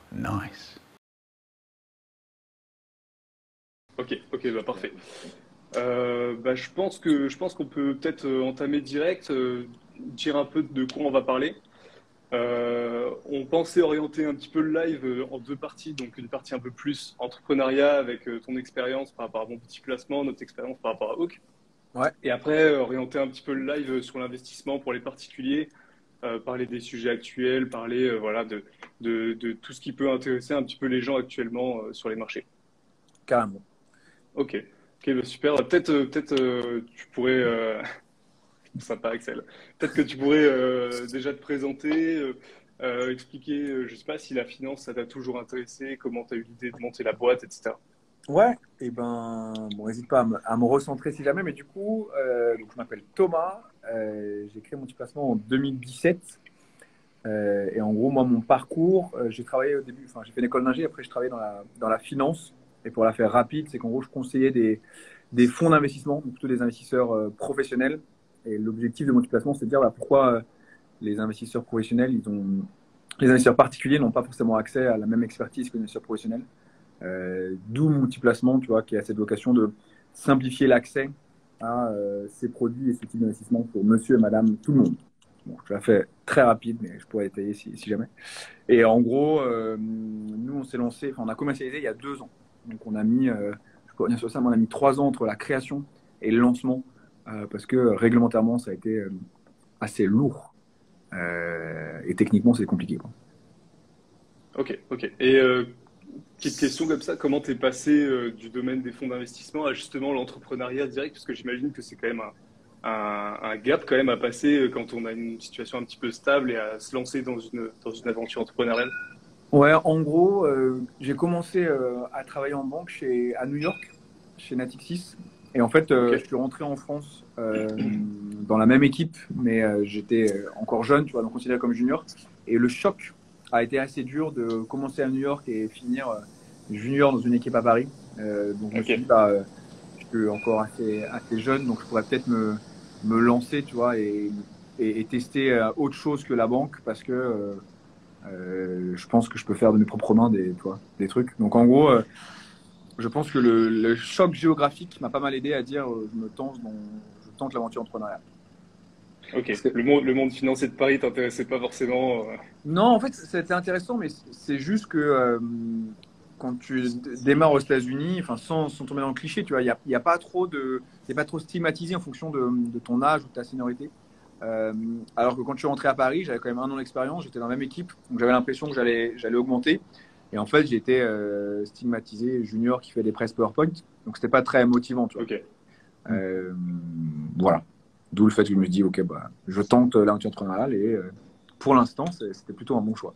Nice. Ok, ok, bah parfait. Bah, je pense qu'on peut peut-être entamer direct, dire un peu de quoi on va parler. On pensait orienter un petit peu le live en deux parties, donc une partie un peu plus entrepreneuriat avec ton expérience par rapport à mon petit placement, notre expérience par rapport à Hawk. Ouais, Et après, orienter un petit peu le live sur l'investissement pour les particuliers, parler des sujets actuels, parler voilà, de tout ce qui peut intéresser un petit peu les gens actuellement sur les marchés. carrément. Ok, ok, bah super. Peut-être tu pourrais, sympa Axel, peut-être que tu pourrais déjà te présenter, expliquer, je sais pas si la finance ça t'a toujours intéressé, comment tu as eu l'idée de monter la boîte, etc. Ouais, et ben, bon, n'hésite pas à me recentrer si jamais, mais du coup, donc je m'appelle Thomas, j'ai créé mon petit placement en 2017. Et en gros, moi, mon parcours, j'ai travaillé au début, enfin, j'ai fait une école d'ingé, après, je travaillais dans la finance. Et pour la faire rapide, c'est qu'en gros, je conseillais des fonds d'investissement, donc plutôt des investisseurs professionnels. Et l'objectif de mon petit placement, c'est de dire bah, pourquoi les investisseurs professionnels, les investisseurs particuliers n'ont pas forcément accès à la même expertise que les investisseurs professionnels. D'où mon petit placement, tu vois, qui a cette vocation de simplifier l'accès à ces produits et ce type d'investissement pour monsieur et madame, tout le monde. Bon, je l'ai fait très rapide, mais je pourrais détailler si jamais. Et en gros, nous, on s'est lancé, enfin, on a commercialisé il y a 2 ans. Donc, on a mis, je peux revenir sur ça, mais on a mis 3 ans entre la création et le lancement, parce que réglementairement, ça a été assez lourd. Et techniquement, c'est compliqué, quoi. Ok, ok. Et petite question comme ça, comment t'es passé du domaine des fonds d'investissement à justement l'entrepreneuriat direct? Parce que j'imagine que c'est quand même un gap quand même à passer quand on a une situation un petit peu stable et à se lancer dans une aventure entrepreneuriale. Ouais, en gros, j'ai commencé à travailler en banque à New York, chez Natixis. Et en fait, Ok, je suis rentré en France dans la même équipe, mais j'étais encore jeune, tu vois, donc considéré comme junior. Et le choc a été assez dur de commencer à New York et finir junior dans une équipe à Paris. Donc je me ok, suis dit, bah, je suis encore assez jeune, donc je pourrais peut-être me lancer, tu vois, et tester autre chose que la banque parce que je pense que je peux faire de mes propres mains tu vois, des trucs. Donc en gros, je pense que le choc géographique m'a pas mal aidé à dire je tente l'aventure entrepreneuriale. ok. Parce que- Le monde financier de Paris t'intéressait pas forcément. Non, en fait, c'était intéressant, mais c'est juste que quand tu démarres aux États-Unis, enfin, sans tomber dans le cliché, tu vois, il y a pas trop c'est pas trop stigmatisé en fonction de ton âge ou de ta seniorité. Euh, alors que quand je suis rentré à Paris, j'avais quand même 1 an d'expérience, j'étais dans la même équipe, donc j'avais l'impression que j'allais augmenter. Et en fait, j'étais stigmatisé junior qui fait des presses PowerPoint, donc c'était pas très motivant, tu vois. Ok, Euh, voilà. D'où le fait que je me dis, ok, bah, je tente l'aventure entrepreneuriale et pour l'instant, c'était plutôt un bon choix.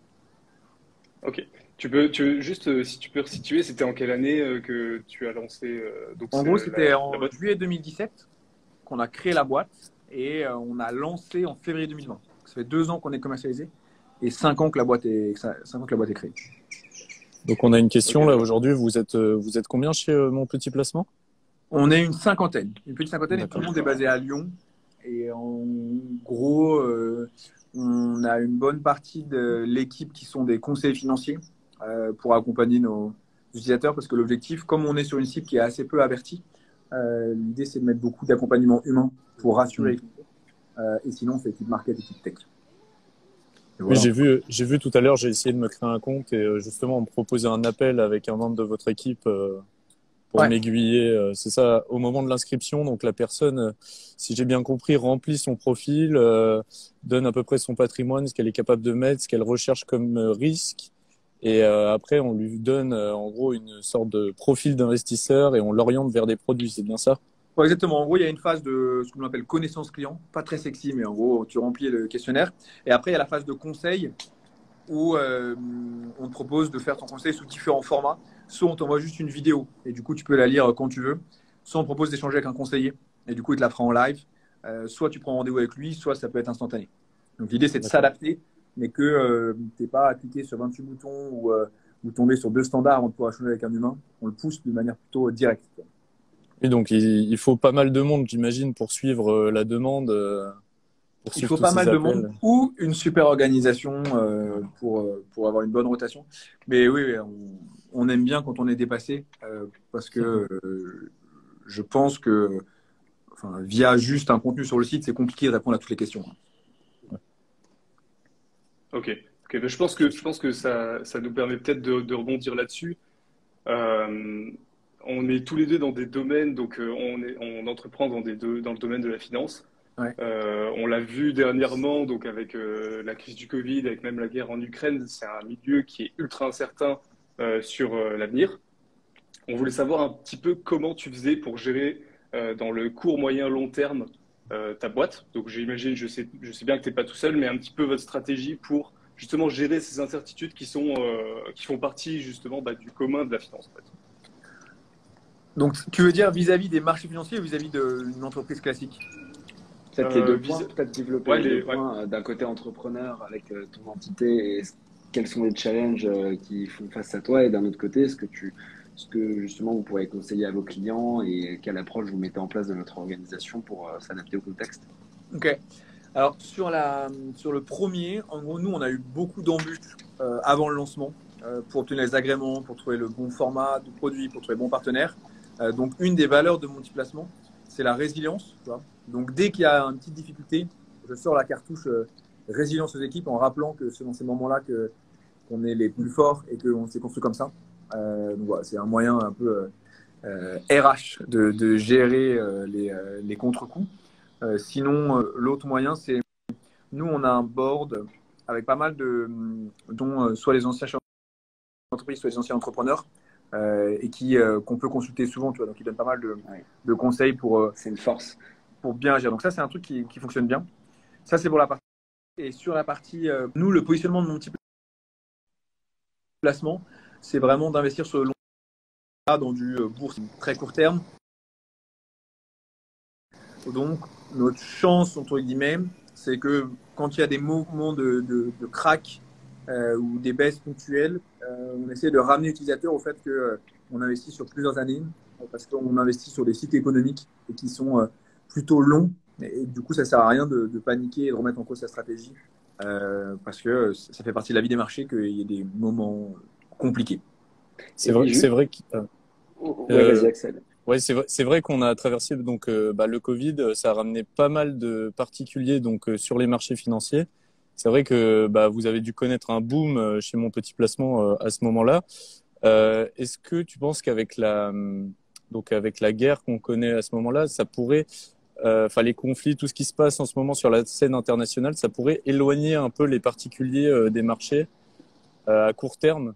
ok. Juste, si tu peux resituer, c'était en quelle année que tu as lancé donc En gros, c'était la en boîte? juillet 2017 qu'on a créé la boîte et on a lancé en février 2020. Ça fait 2 ans qu'on est commercialisé et 5 ans que la boîte est, 5 ans que la boîte est créée. Donc on a une question Ok, là d'accord. aujourd'hui. Vous êtes combien chez Mon Petit Placement? On est une petite cinquantaine et tout le D'accord. monde est basé à Lyon. Et en gros, on a une bonne partie de l'équipe qui sont des conseillers financiers pour accompagner nos utilisateurs parce que l'objectif, comme on est sur une cible qui est assez peu avertie, l'idée c'est de mettre beaucoup d'accompagnement humain pour rassurer Hmm. les clients. Et sinon, c'est équipe market, équipe tech. Et Oui, voilà. j'ai vu tout à l'heure. J'ai essayé de me créer un compte et justement on me proposait un appel avec un membre de votre équipe pour Ouais, m'aiguiller. C'est ça au moment de l'inscription. Donc la personne, si j'ai bien compris, remplit son profil, donne à peu près son patrimoine, ce qu'elle est capable de mettre, ce qu'elle recherche comme risque. Et après, on lui donne en gros une sorte de profil d'investisseur et on l'oriente vers des produits. C'est bien ça? ouais, exactement. En gros, il y a une phase de ce qu'on appelle connaissance client, pas très sexy, mais en gros, tu remplis le questionnaire. Et après, il y a la phase de conseil où on te propose de faire ton conseil sous différents formats. Soit on t'envoie juste une vidéo et du coup, tu peux la lire quand tu veux. Soit on propose d'échanger avec un conseiller et du coup, il te la fera en live. Soit tu prends rendez-vous avec lui, soit ça peut être instantané. Donc, l'idée, c'est de D'accord. s'adapter, mais que tu n'es pas à cliquer sur 28 boutons ou tomber sur 2 standards avant de pouvoir échanger avec un humain. On le pousse de manière plutôt directe. Et donc il faut pas mal de monde, j'imagine, pour suivre la demande. pour Il suivre faut tous pas ces mal de monde appels. ou une super organisation pour avoir une bonne rotation. Mais oui, oui, on aime bien quand on est dépassé parce que je pense que enfin, via juste un contenu sur le site, c'est compliqué de répondre à toutes les questions. Ok. Ok. Ben, je pense que ça nous permet peut-être de rebondir là-dessus. Euh, on est tous les deux dans des domaines, donc on entreprend dans le domaine de la finance. Ouais. On l'a vu dernièrement, donc avec la crise du Covid, avec même la guerre en Ukraine, c'est un milieu qui est ultra incertain sur l'avenir. On voulait savoir un petit peu comment tu faisais pour gérer dans le court, moyen, long terme ta boîte. Donc j'imagine, je sais bien que tu n'es pas tout seul, mais un petit peu votre stratégie pour justement gérer ces incertitudes qui font partie justement du commun de la finance, en fait. Donc, tu veux dire vis-à-vis des marchés financiers ou vis-à-vis d'une entreprise classique? Peut-être les deux points, Vis- peut-être développer ouais, les deux ouais. points d'un côté entrepreneur avec ton entité et quels sont les challenges qui font face à toi et d'un autre côté, ce que justement vous pourrez conseiller à vos clients et quelle approche vous mettez en place dans notre organisation pour s'adapter au contexte. Ok. Alors, sur le premier, en gros, nous, on a eu beaucoup d'embûches avant le lancement pour obtenir les agréments, pour trouver le bon format de produit, pour trouver le bon partenaire. Donc, une des valeurs de Multiplacement, c'est la résilience. Tu vois. Donc, dès qu'il y a une petite difficulté, je sors la cartouche résilience aux équipes en rappelant que c'est dans ces moments-là qu'on est les plus forts et qu'on s'est construit comme ça. Donc, voilà, c'est un moyen un peu RH de gérer les contre-coups. Sinon, l'autre moyen, c'est nous, on a un board avec pas mal dont soit les anciens chefs d'entreprise, soit les anciens entrepreneurs, et qu'on peut consulter souvent, tu vois, donc ils donnent pas mal Ouais. de conseils C'est une force. pour bien agir. Donc ça, c'est un truc qui fonctionne bien. Ça, c'est pour la partie. Et sur la partie, nous, le positionnement de mon petit placement, c'est vraiment d'investir sur le long terme dans du bourse très court terme. Donc, notre chance, entre guillemets, c'est que quand il y a des mouvements de crack ou des baisses ponctuelles, on essaie de ramener l'utilisateur au fait qu'on investit sur plusieurs années, parce qu'on investit sur des cycles économiques et qui sont plutôt longs. Et du coup, ça ne sert à rien de paniquer et de remettre en cause sa stratégie, parce que ça fait partie de la vie des marchés qu'il y ait des moments compliqués. C'est vrai que, Ouais, vas-y, Axel. ouais, c'est vrai qu'on a traversé donc le Covid, ça a ramené pas mal de particuliers donc sur les marchés financiers. C'est vrai que vous avez dû connaître un boom chez Mon Petit Placement à ce moment-là. Est-ce que tu penses qu'avec donc avec la guerre qu'on connaît à ce moment-là, ça pourrait, enfin les conflits, tout ce qui se passe en ce moment sur la scène internationale, ça pourrait éloigner un peu les particuliers des marchés à court terme?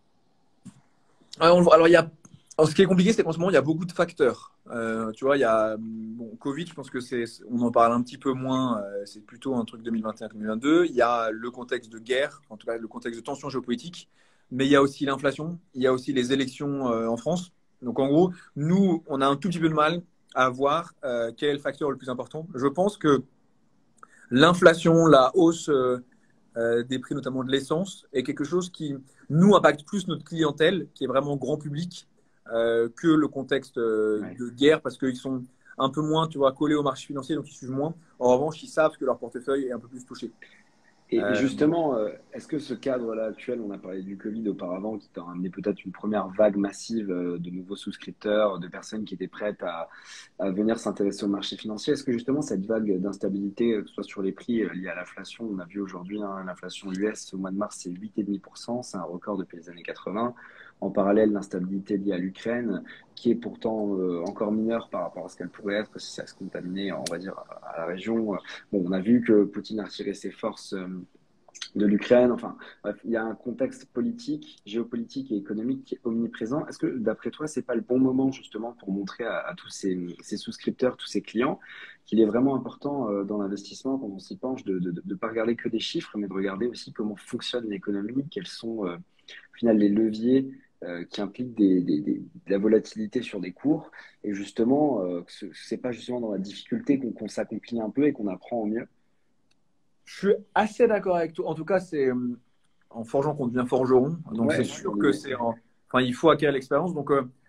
Alors, ce qui est compliqué, c'est qu'en ce moment, il y a beaucoup de facteurs. Tu vois, il y a Covid, je pense que on en parle un petit peu moins. C'est plutôt un truc 2021-2022. Il y a le contexte de guerre, en tout cas le contexte de tension géopolitique. Mais il y a aussi l'inflation. Il y a aussi les élections en France. Donc, en gros, nous, on a un tout petit peu de mal à voir quel est le facteur le plus important. Je pense que l'inflation, la hausse des prix, notamment de l'essence, est quelque chose qui nous impacte plus notre clientèle, qui est vraiment grand public, que le contexte Ouais. de guerre, parce qu'ils sont un peu moins, tu vois, collés au marché financier, donc ils suivent moins. En revanche, ils savent que leur portefeuille est un peu plus touché. Et Euh, justement, est-ce que ce cadre-là actuel, on a parlé du Covid auparavant, qui t'a amené peut-être une première vague massive de nouveaux souscripteurs, de personnes qui étaient prêtes à venir s'intéresser au marché financier, est-ce que justement cette vague d'instabilité, que ce soit sur les prix liés à l'inflation, on a vu aujourd'hui l'inflation US au mois de mars, c'est 8,5%, c'est un record depuis les années 80. En parallèle, l'instabilité liée à l'Ukraine, qui est pourtant encore mineure par rapport à ce qu'elle pourrait être si ça se contaminait, on va dire, à la région. Bon, on a vu que Poutine a retiré ses forces de l'Ukraine. Enfin, bref, il y a un contexte politique, géopolitique et économique qui est omniprésent. Est-ce que, d'après toi, c'est pas le bon moment justement pour montrer à tous ces souscripteurs, tous ces clients, qu'il est vraiment important dans l'investissement, quand on s'y penche, de ne pas regarder que des chiffres, mais de regarder aussi comment fonctionne l'économie, quels sont au final les leviers qui impliquent de la volatilité sur des cours, et justement, que c'est pas justement dans la difficulté qu'on s'accomplit un peu et qu'on apprend au mieux. je suis assez d'accord avec toi. En tout cas, c'est en forgeant qu'on devient forgeron. Donc, c'est Ouais, sûr dans que l'idée. enfin, il faut acquérir l'expérience. Donc,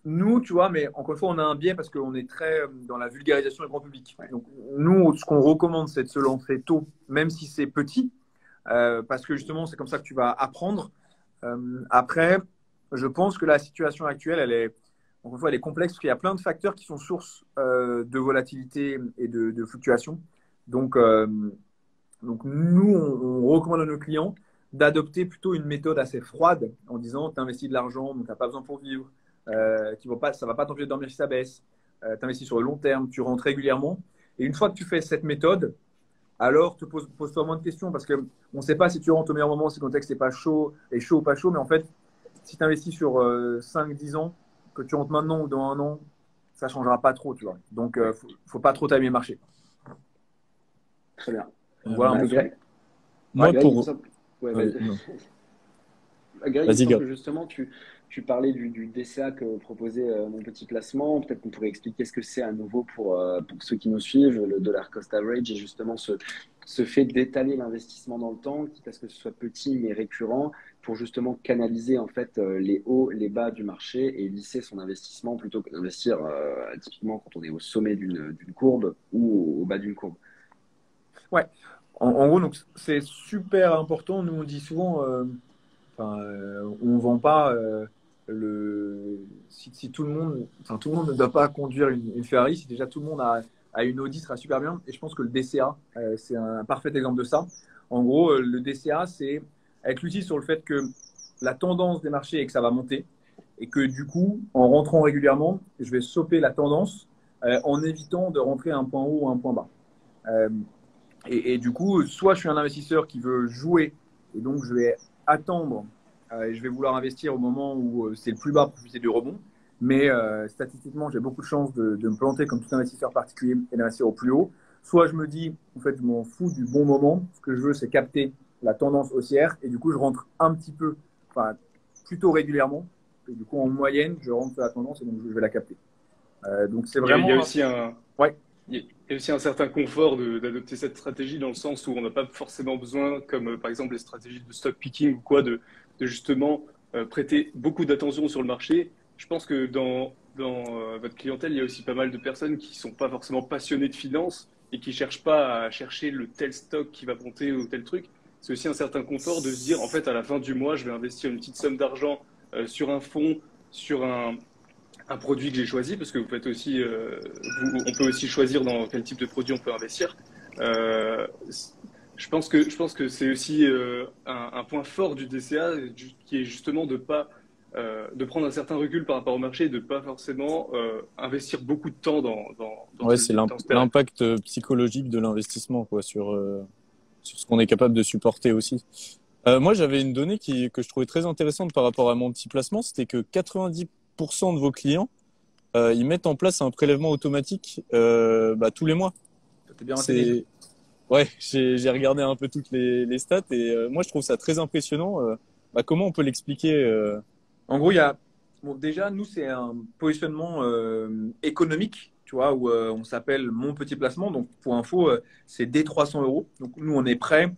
nous, tu vois, mais encore une fois, on a un biais parce qu'on est très dans la vulgarisation du grand public. Donc, nous, ce qu'on recommande, c'est de se lancer tôt, même si c'est petit, parce que justement, c'est comme ça que tu vas apprendre. Après, je pense que la situation actuelle, encore une fois, elle est complexe parce qu'il y a plein de facteurs qui sont source de volatilité et de fluctuations. Donc, nous, on recommande à nos clients d'adopter plutôt une méthode assez froide en disant tu investis de l'argent, donc tu n'as pas besoin pour vivre, ça ne va pas t'empêcher de dormir si ça baisse, tu investis sur le long terme, tu rentres régulièrement. Et une fois que tu fais cette méthode, alors pose-toi moins de questions parce qu'on ne sait pas si tu rentres au meilleur moment, si le contexte n'est pas chaud, est chaud ou pas chaud, mais en fait, si tu investis sur 5-10 ans, que tu rentres maintenant ou dans un an, ça ne changera pas trop, tu vois. Donc, il ne faut pas trop timer le marché. Très bien. Voilà un peu. Greg, Moi, Greg, il me semble- ouais, Ouais, vas-y. non. Greg, il me Vas-y, semble Gab. que justement, tu parlais du DCA que proposait mon petit placement. Peut-être qu'on pourrait expliquer ce que c'est à nouveau pour ceux qui nous suivent, le dollar cost average et justement ce fait d'étaler l'investissement dans le temps, quitte à ce que ce soit petit mais récurrent, pour justement canaliser en fait les hauts, les bas du marché et lisser son investissement plutôt que d'investir typiquement quand on est au sommet d'une courbe ou au bas d'une courbe. Ouais. En gros, donc c'est super important. Nous, on dit souvent, on vend pas si tout le monde, tout le monde ne doit pas conduire une Ferrari. Si déjà tout le monde a une Audi, ce sera super bien. Et je pense que le DCA, c'est un parfait exemple de ça. En gros, le DCA, c'est être lucide sur le fait que la tendance des marchés est que ça va monter et que du coup, en rentrant régulièrement, je vais stopper la tendance en évitant de rentrer à un point haut ou à un point bas. Euh, et du coup, soit je suis un investisseur qui veut jouer et donc je vais attendre et je vais vouloir investir au moment où c'est le plus bas pour profiter du rebond. Mais statistiquement, j'ai beaucoup de chances de me planter comme tout investisseur particulier et d'investir au plus haut. Soit je me dis, en fait, je m'en fous du bon moment. Ce que je veux, c'est capter la tendance haussière et du coup, je rentre un petit peu, enfin, plutôt régulièrement. Et du coup, en moyenne, je rentre sur la tendance et donc je vais la capter. Donc, c'est Il y a vraiment. aussi un, Ouais. il y a aussi un certain confort d'adopter cette stratégie dans le sens où on n'a pas forcément besoin, comme par exemple les stratégies de stock picking ou quoi, de justement prêter beaucoup d'attention sur le marché. Je pense que dans votre clientèle, il y a aussi pas mal de personnes qui sont pas forcément passionnées de finance et qui cherchent pas à chercher le tel stock qui va monter ou tel truc. C'est aussi un certain confort de se dire, en fait, à la fin du mois, je vais investir une petite somme d'argent sur un fonds, sur un produit que j'ai choisi, parce que vous faites aussi, on peut aussi choisir dans quel type de produit on peut investir. Euh, je pense que c'est aussi un point fort du DCA qui est justement de prendre un certain recul par rapport au marché et de pas forcément investir beaucoup de temps Ouais, c'est dans ce terrain. l'impact psychologique de l'investissement, quoi, sur ce qu'on est capable de supporter aussi. Moi, j'avais une donnée que je trouvais très intéressante par rapport à mon petit placement, c'était que 90% de vos clients, ils mettent en place un prélèvement automatique tous les mois. T'es bien renseigné. C'est Ouais, j'ai regardé un peu toutes les stats et moi je trouve ça très impressionnant. Comment on peut l'expliquer En gros, bon, déjà, nous, c'est un positionnement économique, tu vois, où on s'appelle mon petit placement. Donc, pour info, c'est dès 300 euros. Donc, nous, on est prêt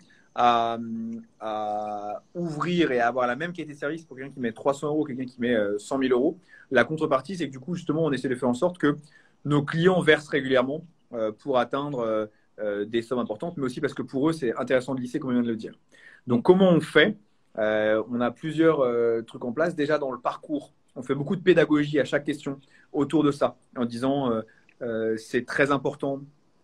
à ouvrir et à avoir la même qualité de service pour quelqu'un qui met 300 euros, quelqu'un qui met 100 000 euros. La contrepartie, c'est que du coup, justement, on essaie de faire en sorte que nos clients versent régulièrement pour atteindre des sommes importantes, mais aussi parce que pour eux, c'est intéressant de lisser, comme on vient de le dire. Donc, comment on fait? On a plusieurs trucs en place. Déjà, dans le parcours, on fait beaucoup de pédagogie à chaque question autour de ça, en disant c'est très important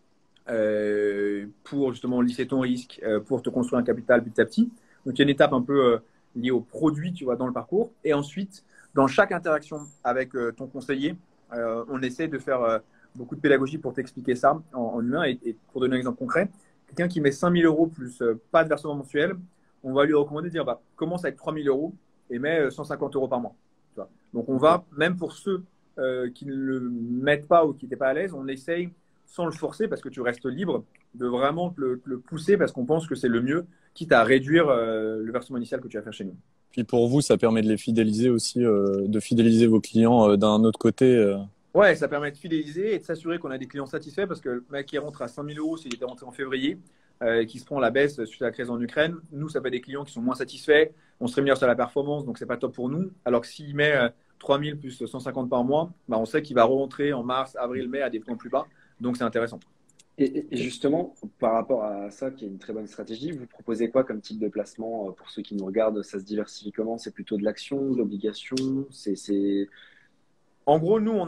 pour justement lisser ton risque, pour te construire un capital petit à petit. Donc, il y a une étape un peu liée au produit, tu vois, dans le parcours. Et ensuite, dans chaque interaction avec ton conseiller, on essaie de faire beaucoup de pédagogie pour t'expliquer ça en humain. Et pour donner un exemple concret, quelqu'un qui met 5 000 euros plus pas de versement mensuel, on va lui recommander de dire commence avec 3 000 euros et mets 150 euros par mois. Tu vois. Donc, on va, même pour ceux qui ne le mettent pas ou qui n'étaient pas à l'aise, on essaye, sans le forcer, parce que tu restes libre, de vraiment le pousser parce qu'on pense que c'est le mieux, quitte à réduire le versement initial que tu vas faire chez nous. Puis pour vous, ça permet de les fidéliser aussi, de fidéliser vos clients d'un autre côté. Ouais, ça permet de fidéliser et de s'assurer qu'on a des clients satisfaits parce que le mec qui rentre à 5 000 euros, s'il était rentré en février, qui se prend la baisse suite à la crise en Ukraine, nous, ça fait des clients qui sont moins satisfaits, on se rémunère sur la performance, donc c'est pas top pour nous. Alors que s'il met 3000 plus 150 par mois, bah, on sait qu'il va rentrer en mars, avril, mai à des points plus bas. Donc, c'est intéressant. Et justement, par rapport à ça, qui est une très bonne stratégie, vous proposez quoi comme type de placement pour ceux qui nous regardent? Ça se diversifie comment? C'est plutôt de l'action, de l'obligation? En gros, nous,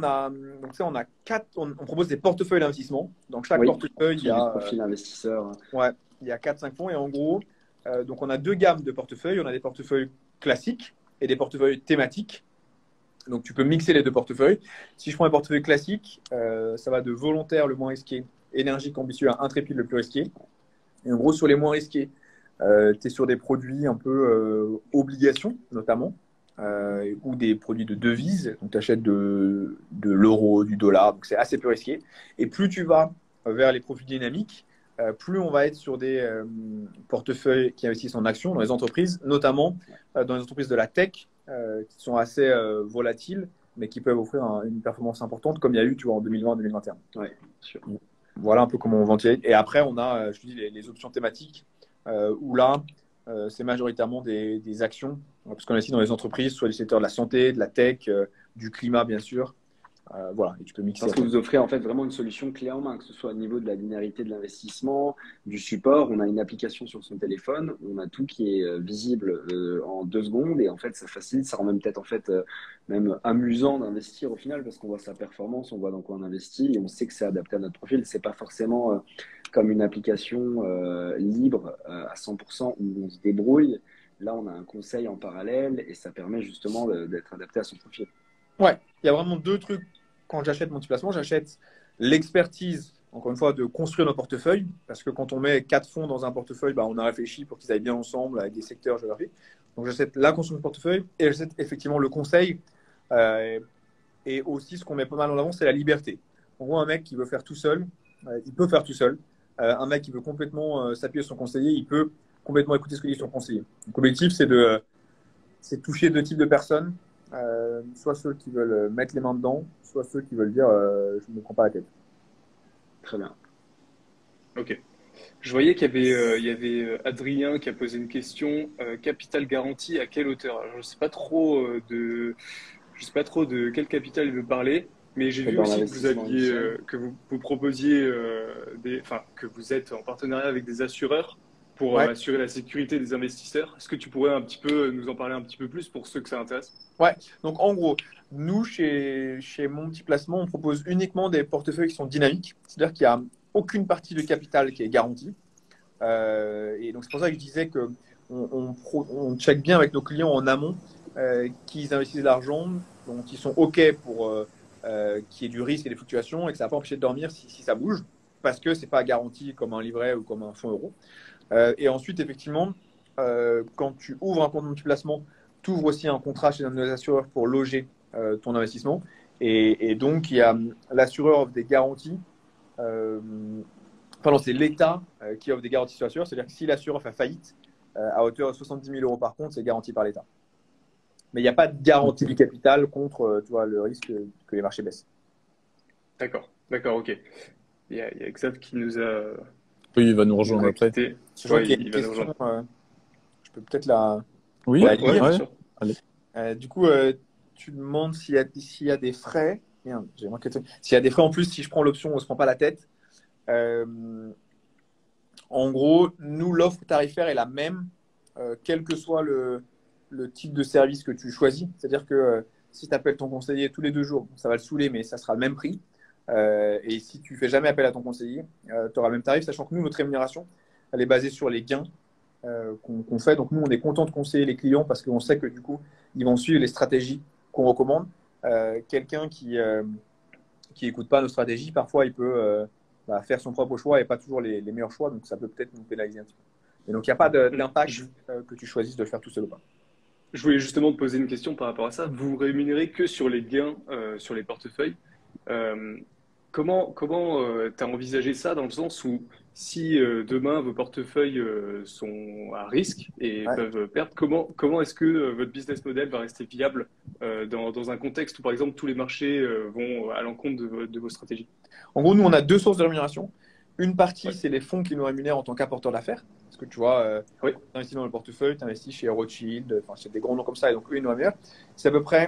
on propose des portefeuilles d'investissement. Dans chaque Oui, portefeuille, du profil investisseur. il y a 4-5 fonds. Et en gros, donc on a deux gammes de portefeuilles. On a des portefeuilles classiques et des portefeuilles thématiques. Donc, tu peux mixer les deux portefeuilles. Si je prends un portefeuille classique, ça va de volontaire, le moins risqué, énergique, ambitieux, à intrépide, le plus risqué. Et en gros, sur les moins risqués, tu es sur des produits un peu obligations, notamment, ou des produits de devises. Donc, tu achètes de l'euro, du dollar. Donc, c'est assez peu risqué. Et plus tu vas vers les profils dynamiques, plus on va être sur des portefeuilles qui investissent en actions dans les entreprises, notamment dans les entreprises de la tech, qui sont assez volatiles, mais qui peuvent offrir une performance importante, comme il y a eu, tu vois, en 2020-2021. Oui, sûr. Voilà un peu comment on ventile. Et après, on a, je te dis, les options thématiques, où là, c'est majoritairement des actions, parce qu'on investit dans les entreprises, soit du secteur de la santé, de la tech, du climat, bien sûr. Voilà, et tu peux mixer. Parce que vous offrez en fait vraiment une solution clé en main, que ce soit au niveau de la linéarité de l'investissement, du support. On a une application sur son téléphone, on a tout qui est visible en 2 secondes et en fait ça facilite, ça rend même peut-être en fait même amusant d'investir au final parce qu'on voit sa performance, on voit dans quoi on investit et on sait que c'est adapté à notre profil. C'est pas forcément comme une application libre à 100% où on se débrouille. Là, on a un conseil en parallèle et ça permet justement d'être adapté à son profil. Ouais, il y a vraiment deux trucs quand j'achète mon petit placement. J'achète l'expertise, encore une fois, de construire nos portefeuilles. Parce que quand on met 4 fonds dans un portefeuille, bah, on a réfléchi pour qu'ils aillent bien ensemble avec des secteurs géographiques. Donc j'achète la construction de portefeuille et j'achète effectivement le conseil. Et aussi, ce qu'on met pas mal en avant, c'est la liberté. En gros, un mec qui veut faire tout seul, il peut faire tout seul. Un mec qui veut complètement s'appuyer sur son conseiller, il peut complètement écouter ce que dit son conseiller. Donc l'objectif, c'est de toucher deux types de personnes. Soit ceux qui veulent mettre les mains dedans, soit ceux qui veulent dire je ne me prends pas la tête. Très bien. Ok. Je voyais qu'il y avait Adrien qui a posé une question. Capital garanti à quelle hauteur? Alors, je ne sais pas trop de quel capital il veut parler, mais j'ai vu Dans aussi que l'investissement initial. que vous proposiez que vous êtes en partenariat avec des assureurs pour Ouais. assurer la sécurité des investisseurs. Est-ce que tu pourrais un petit peu nous en parler un petit peu plus pour ceux que ça intéresse? Ouais, donc en gros, nous, chez mon petit placement, on propose uniquement des portefeuilles qui sont dynamiques. C'est-à-dire qu'il n'y a aucune partie de capital qui est garantie. Et donc, c'est pour ça que je disais qu'on check bien avec nos clients en amont qu'ils investissent de l'argent, donc ils sont OK pour qu'il y ait du risque et des fluctuations et que ça ne va pas empêcher de dormir si ça bouge, parce que ce n'est pas garanti comme un livret ou comme un fonds euro. Et ensuite, effectivement, quand tu ouvres un compte multiplacement, tu ouvres aussi un contrat chez un de nos assureurs pour loger ton investissement. Et donc, il y a l'assureur offre des garanties. Pardon, c'est l'État qui offre des garanties sur l'assureur. C'est-à-dire que si l'assureur fait faillite, à hauteur de 70 000 euros par compte, c'est garanti par l'État. Mais il n'y a pas de garantie du capital contre tu vois, le risque que les marchés baissent. D'accord, ok. Il y a Xav qui nous a Oui, il va nous rejoindre après. quitté. Je vois Ouais, qu'il y a une il va nous question. rejoindre. Je peux peut-être la Oui, Ouais, Ouais, bien sûr. Du coup, tu demandes s'il y a des frais. Merde, j'ai manqué de truc. S'il y a des frais en plus, si je prends l'option, on ne se prend pas la tête. En gros, nous, l'offre tarifaire est la même, quel que soit le type de service que tu choisis. C'est-à-dire que si tu appelles ton conseiller tous les 2 jours, ça va le saouler, mais ça sera le même prix. Et si tu fais jamais appel à ton conseiller, tu auras le même tarif, sachant que nous, notre rémunération, elle est basée sur les gains qu'on fait. Donc, nous, on est content de conseiller les clients parce qu'on sait que du coup, ils vont suivre les stratégies qu'on recommande. Quelqu'un qui écoute pas nos stratégies, parfois, il peut faire son propre choix et pas toujours les meilleurs choix. Donc, ça peut peut-être nous pénaliser un petit peu. Et donc, il n'y a pas d'impact que tu choisisses de le faire tout seul ou pas. Je voulais justement te poser une question par rapport à ça. Vous rémunérez que sur les gains sur les portefeuilles. Comment tu as envisagé ça dans le sens où si demain vos portefeuilles sont à risque et Ouais. peuvent perdre, comment est-ce que votre business model va rester viable dans un contexte où par exemple tous les marchés vont à l'encontre de vos stratégies? En gros, nous, on a 2 sources de rémunération. Une partie, Ouais. c'est les fonds qui nous rémunèrent en tant qu'apporteurs d'affaires. Parce que tu vois, Oui. tu investis dans le portefeuille, tu investis chez Rothschild, enfin, c'est des gros noms comme ça, et donc eux, ils nous rémunèrent. C'est à peu près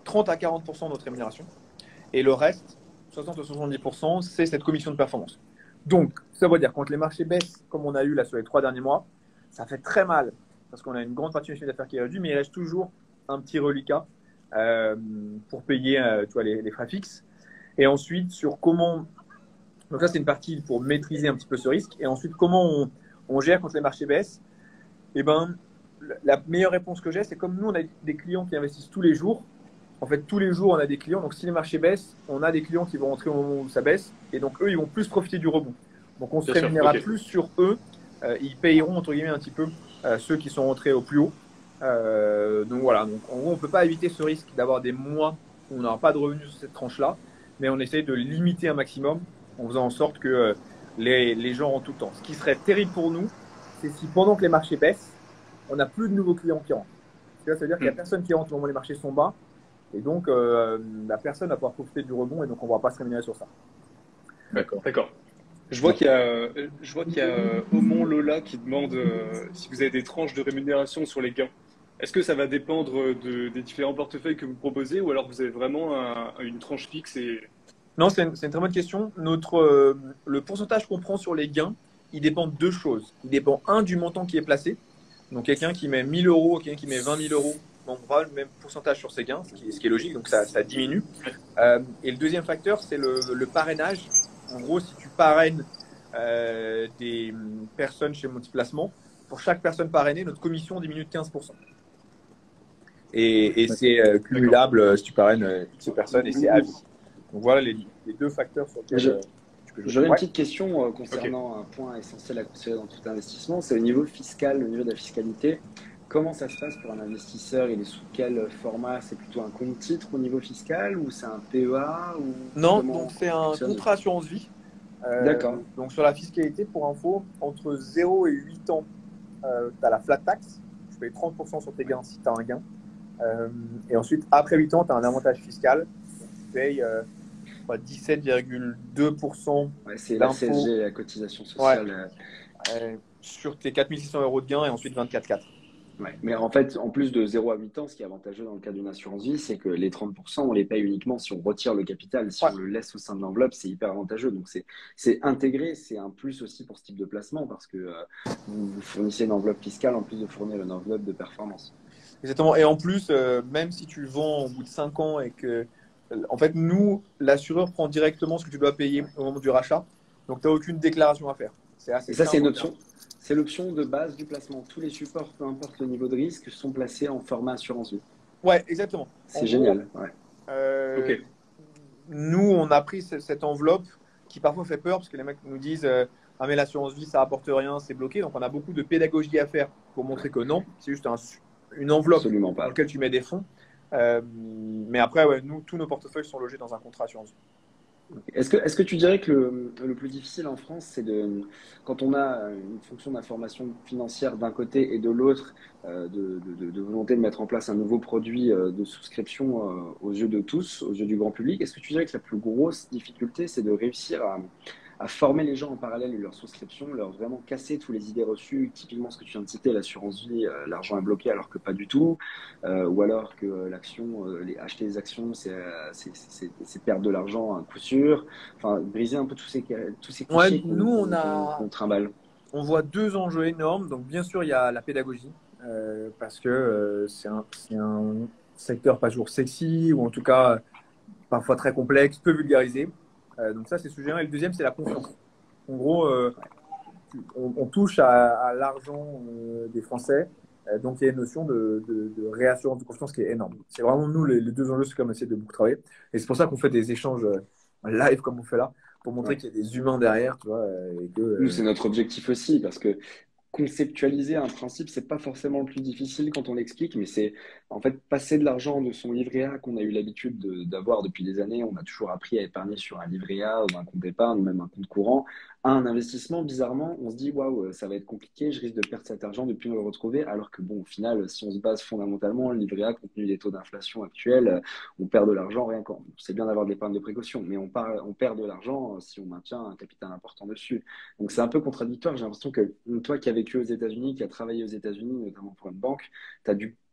30 à 40% de notre rémunération. Et le reste, 60 à 70%, c'est cette commission de performance. Donc, ça veut dire quand les marchés baissent, comme on a eu là sur les 3 derniers mois, ça fait très mal parce qu'on a une grande partie du chiffre d'affaires qui est réduit, mais il reste toujours un petit reliquat pour payer tu vois, les frais fixes. Et ensuite, sur comment. Donc, ça, c'est une partie pour maîtriser un petit peu ce risque. Et ensuite, comment on gère quand les marchés baissent. Eh ben, la meilleure réponse que j'ai, c'est comme nous, on a des clients qui investissent tous les jours. En fait, tous les jours, on a des clients. Donc, si les marchés baissent, on a des clients qui vont rentrer au moment où ça baisse. Et donc, eux, ils vont plus profiter du rebond. Donc, on se rémunérera plus sur eux. Ils payeront, entre guillemets, un petit peu ceux qui sont rentrés au plus haut. Donc, voilà. Donc, en gros, on ne peut pas éviter ce risque d'avoir des mois où on n'aura pas de revenus sur cette tranche-là. Mais on essaie de limiter un maximum en faisant en sorte que les gens rentrent tout le temps. Ce qui serait terrible pour nous, c'est si pendant que les marchés baissent, on n'a plus de nouveaux clients qui rentrent. Ça veut dire qu'il n'y a personne qui rentre au moment où les marchés sont bas. Et donc, la personne va pouvoir profiter du rebond et donc on ne va pas se rémunérer sur ça. D'accord. Je vois qu'il y a Aumont Lola qui demande si vous avez des tranches de rémunération sur les gains. Est-ce que ça va dépendre des différents portefeuilles que vous proposez ou alors vous avez vraiment une tranche fixe et... Non, c'est une très bonne question. Le pourcentage qu'on prend sur les gains, il dépend de deux choses. Il dépend, du montant qui est placé. Donc, quelqu'un qui met 1 000 euros, quelqu'un qui met 20 000 euros, on prend le même pourcentage sur ses gains, ce qui est logique, donc ça diminue. Et le deuxième facteur, c'est le parrainage. En gros, si tu parraines des personnes chez Multiplacement, pour chaque personne parrainée, notre commission diminue de 15%. Et c'est cumulable si tu parraines X personnes et c'est à vie. Donc voilà les deux facteurs sur lesquels j'aurais une petite question concernant un point essentiel à considérer dans tout investissement, c'est au niveau fiscal, au niveau de la fiscalité. Comment ça se passe pour un investisseur? Il est sous quel format? C'est plutôt un compte titre au niveau fiscal ou c'est un PEA ou Non, donc c'est un contrat assurance vie. D'accord. Donc sur la fiscalité, pour info, entre 0 et 8 ans, tu as la flat tax. Tu payes 30% sur tes gains si tu as un gain. Et ensuite, après 8 ans, tu as un avantage fiscal. Tu payes 17,2% c'est la CSG, la cotisation sociale. Sur tes 4 600 euros de gains et ensuite 24,4. Ouais. Mais en fait, en plus de 0 à 8 ans, ce qui est avantageux dans le cas d'une assurance vie, c'est que les 30%, on les paye uniquement si on retire le capital. Si on le laisse au sein de l'enveloppe, c'est hyper avantageux. Donc, c'est intégré, c'est un plus aussi pour ce type de placement parce que vous fournissez une enveloppe fiscale en plus de fournir une enveloppe de performance. Exactement. Et en plus, même si tu vends au bout de 5 ans et que, en fait, nous, l'assureur prend directement ce que tu dois payer au moment du rachat. Donc, tu n'as aucune déclaration à faire. C'est assez simple. Ça, c'est une option. C'est l'option de base du placement. Tous les supports, peu importe le niveau de risque, sont placés en format assurance vie. Ouais, exactement. C'est génial. Nous, on a pris cette enveloppe qui parfois fait peur parce que les mecs nous disent ah mais l'assurance vie ça apporte rien, c'est bloqué. Donc on a beaucoup de pédagogie à faire pour montrer que non, c'est juste une enveloppe dans laquelle tu mets des fonds. Mais après, nous, tous nos portefeuilles sont logés dans un contrat assurance vie. Est-ce que tu dirais que le plus difficile en France, c'est quand on a une fonction d'information financière d'un côté et de l'autre, de volonté de mettre en place un nouveau produit de souscription aux yeux de tous, aux yeux du grand public, est-ce que tu dirais que la plus grosse difficulté, c'est de réussir à former les gens en parallèle de leur souscription, leur vraiment casser tous les idées reçues, typiquement ce que tu viens de citer, l'assurance vie, l'argent est bloqué alors que pas du tout, ou alors que l'action, acheter des actions, c'est perdre de l'argent à coup sûr, enfin briser un peu tous ces clichés qu'on trimballe. On voit deux enjeux énormes, donc bien sûr il y a la pédagogie, parce que c'est un secteur pas toujours sexy, ou en tout cas parfois très complexe, peu vulgarisé. Donc ça, c'est sujet 1. Et le deuxième, c'est la confiance. En gros, on touche à l'argent des Français. Donc, il y a une notion de réassurance de confiance qui est énorme. C'est vraiment, nous, les deux enjeux, c'est comme essayer de beaucoup travailler. Et c'est pour ça qu'on fait des échanges live comme on fait là, pour montrer qu'il y a des humains derrière. Tu vois, et que, nous, c'est notre objectif aussi, parce que conceptualiser un principe, c'est pas forcément le plus difficile quand on l'explique, mais c'est en fait passer de l'argent de son livret A qu'on a eu l'habitude d'avoir depuis des années. On a toujours appris à épargner sur un livret A ou un compte d'épargne, même un compte courant, à un investissement. Bizarrement, on se dit waouh, ça va être compliqué, je risque de perdre cet argent, de plus le retrouver. Alors que bon, au final, si on se base fondamentalement, le livret A, compte tenu des taux d'inflation actuels, on perd de l'argent rien qu'en. C'est bien d'avoir de l'épargne de précaution, mais on perd de l'argent si on maintient un capital important dessus. Donc c'est un peu contradictoire. J'ai l'impression que toi qui as vécu aux États-Unis, qui a travaillé aux États-Unis, notamment pour une banque, tu as dû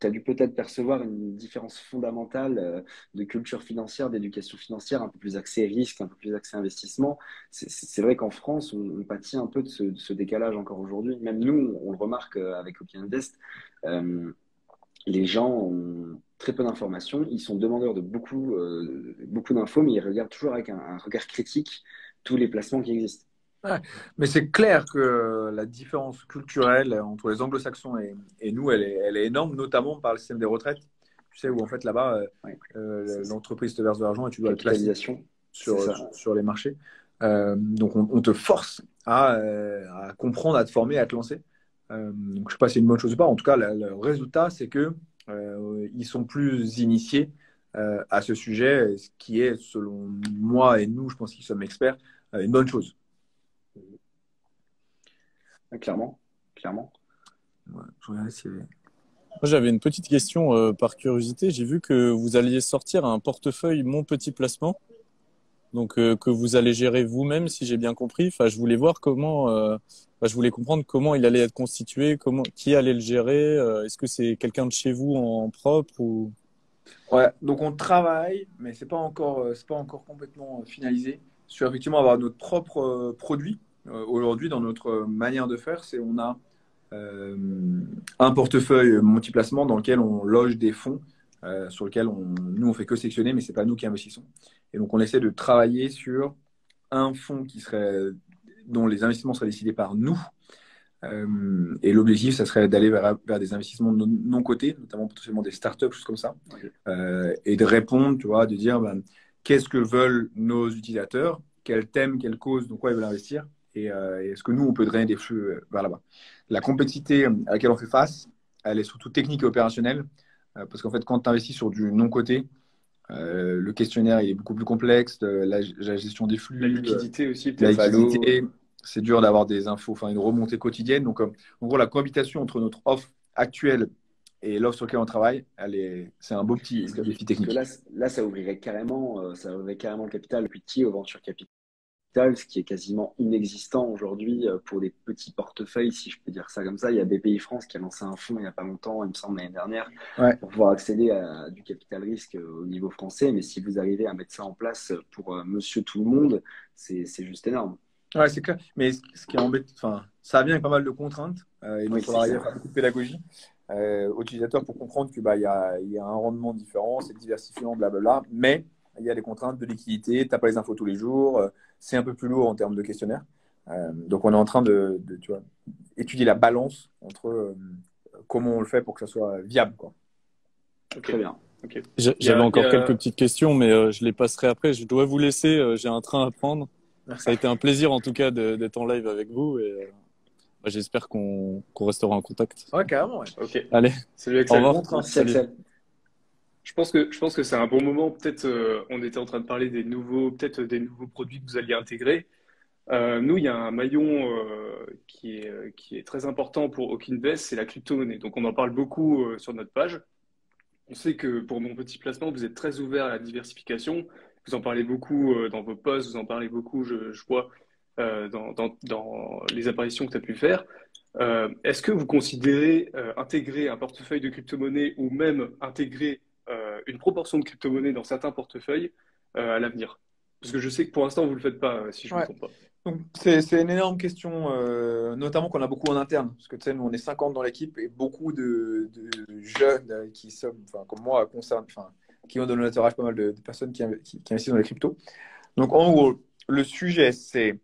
as dû peut-être percevoir une différence fondamentale de culture financière, d'éducation financière, un peu plus axée risque, un peu plus axée investissement. C'est vrai qu'en France, on pâtit un peu de ce décalage encore aujourd'hui. Même nous, on le remarque avec Open Invest. Euh, les gens ont très peu d'informations, ils sont demandeurs de beaucoup d'infos, mais ils regardent toujours avec un regard critique tous les placements qui existent. Ouais. Mais c'est clair que la différence culturelle entre les anglo-saxons et nous, elle est énorme, notamment par le système des retraites. Tu sais, où en fait là-bas, Ouais, c'est ça. l'entreprise te verse de l'argent et tu dois le placer Capitalisation, c'est ça. sur les marchés. Donc on te force à comprendre, à te former, à te lancer. Donc je sais pas si c'est une bonne chose ou pas. En tout cas, le résultat, c'est que ils sont plus initiés à ce sujet, ce qui est, selon moi et nous, je pense qu'ils sommes experts, une bonne chose. Clairement, clairement. Ouais, je regardais Moi, j'avais une petite question par curiosité. J'ai vu que vous alliez sortir un portefeuille Mon Petit Placement, donc que vous allez gérer vous-même, si j'ai bien compris. Enfin, je voulais voir je voulais comprendre comment il allait être constitué, qui allait le gérer. Est-ce que c'est quelqu'un de chez vous en propre ou... Ouais, donc on travaille, mais c'est pas encore complètement finalisé sur effectivement avoir notre propre produit. Aujourd'hui, dans notre manière de faire, c'est on a euh, un portefeuille multiplacement dans lequel on loge des fonds sur lequel nous on fait que sectionner, mais c'est pas nous qui investissons. Et donc on essaie de travailler sur un fonds dont les investissements seraient décidés par nous. Et l'objectif, ça serait d'aller vers des investissements non cotés, notamment potentiellement des startups, choses comme ça, et de répondre, tu vois, de dire qu'est-ce que veulent nos utilisateurs, quel thème, quelle cause, dans quoi ils veulent investir, et est-ce que nous, on peut drainer des flux vers là-bas. La complexité à laquelle on fait face, elle est surtout technique et opérationnelle, parce qu'en fait, quand tu investis sur du non coté, le questionnaire il est beaucoup plus complexe, la gestion des flux, La liquidité aussi, la peut-être fallo. liquidité, c'est dur d'avoir des infos, enfin une remontée quotidienne. Donc, en gros, la cohabitation entre notre offre actuelle et l'offre sur laquelle on travaille, c'est un beau petit Parce que, défi parce que technique. là, ça ouvrirait carrément le capital equity au venture capital, ce qui est quasiment inexistant aujourd'hui pour des petits portefeuilles, si je peux dire ça comme ça. Il y a BPI France qui a lancé un fonds il n'y a pas longtemps, il me semble l'année dernière, Ouais. pour pouvoir accéder à du capital risque au niveau français. Mais si vous arrivez à mettre ça en place pour monsieur tout le monde, c'est juste énorme. Ouais, c'est clair. Mais ce qui est embêtant, enfin, ça vient avec pas mal de contraintes et donc Oui, il c'est faudra arriver à ça. faire beaucoup de pédagogie aux utilisateurs pour comprendre que il y a un rendement différent, c'est diversifiant, blablabla. Mais il y a des contraintes de liquidité, tu n'as pas les infos tous les jours, c'est un peu plus lourd en termes de questionnaire. Donc on est en train tu vois, étudier la balance entre comment on le fait pour que ça soit viable, quoi. Ok, Très bien. ok. J'avais Il y encore quelques a... petites questions, mais je les passerai après. Je dois vous laisser. J'ai un train à prendre. Ça a été un plaisir en tout cas d'être en live avec vous et j'espère qu'on restera en contact. Ouais, carrément. Ouais. Ok. Allez, Salut au Axel. revoir. Bon train. Merci, Salut. Axel. Je pense que c'est un bon moment. Peut-être on était en train de parler peut-être des nouveaux produits que vous alliez intégrer. Nous, il y a un maillon qui est très important pour Okinvest, c'est la crypto-monnaie. Donc on en parle beaucoup sur notre page. On sait que pour mon petit placement, vous êtes très ouvert à la diversification. Vous en parlez beaucoup dans vos posts, vous en parlez beaucoup, je vois, dans les apparitions que tu as pu faire. Est-ce que vous considérez intégrer un portefeuille de crypto-monnaie ou même intégrer une proportion de crypto-monnaie dans certains portefeuilles à l'avenir? Parce que je sais que pour l'instant, vous ne le faites pas, si je ne me Ouais. trompe pas. Donc, c'est une énorme question, notamment qu'on a beaucoup en interne. Parce que tu sais, nous, on est 50 dans l'équipe et beaucoup de jeunes qui sont, enfin, comme moi, qui ont dans notre entourage pas mal de personnes qui investissent dans les cryptos. Donc, en gros, le sujet, c'est